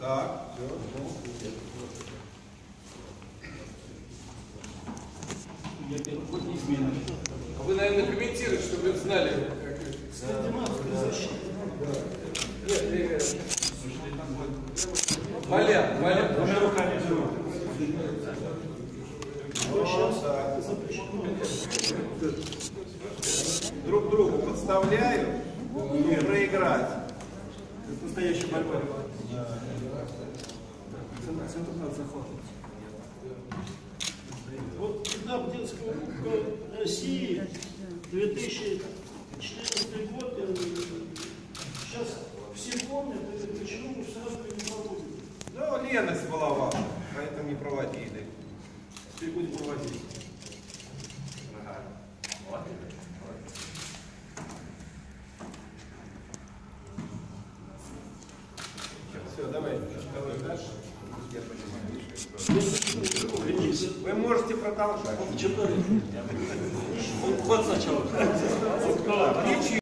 Так, все. А вы, наверное, комментируете, чтобы вы знали, как Нет, Маля. Друг другу подставляют и проиграть. Это настоящая борьба. Центр надо захватывать. Вот когда в детская Кубка России 2014 год, сейчас все помнят, почему мы сразу не проводим. Ну, леность была ваша, поэтому не проводили. Теперь будем проводить. Все, давайте дальше. Я понимаю, что вы можете продолжать. Вот сначала.